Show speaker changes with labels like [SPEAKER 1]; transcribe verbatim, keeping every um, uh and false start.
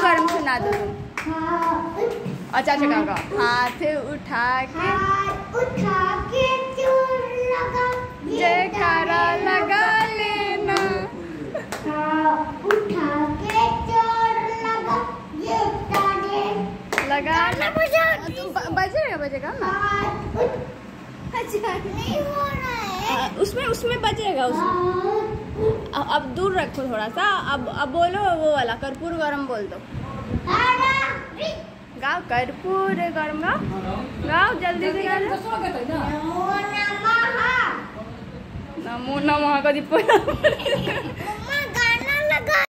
[SPEAKER 1] गरम सुना दो तुम। अच्छा अच्छा गाओ गाओ। हाथ उठा के
[SPEAKER 2] उठा के जोर लगा
[SPEAKER 1] जयकारा लगा लेना।
[SPEAKER 2] उठा के जोर लगा ये तारे
[SPEAKER 1] लगाना बजेगा बजेगा ना।
[SPEAKER 2] अच्छा नहीं हो रहा है
[SPEAKER 1] उसमें उसमें बजेगा उसमें। अब दूर रखो थोड़ा सा। अब अब बोलो वो वाला कर्पूर गरम बोल दो। गाओ कर्पूर गरम गाओ गाओ जल्दी से गाओ। नमो नमः कदी